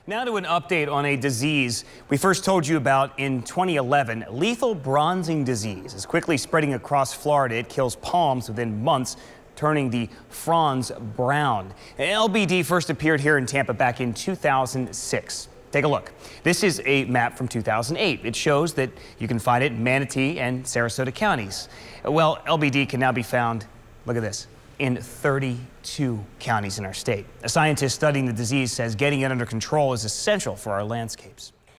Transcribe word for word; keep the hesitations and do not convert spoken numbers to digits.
Now to an update on a disease we first told you about in twenty eleven. Lethal bronzing disease is quickly spreading across Florida. It kills palms within months, turning the fronds brown. L B D first appeared here in Tampa back in two thousand six. Take a look. This is a map from two thousand eight. It shows that you can find it in Manatee and Sarasota counties. Well, L B D can now be found, look at this, in thirty-two counties in our state. A scientist studying the disease says getting it under control is essential for our landscapes.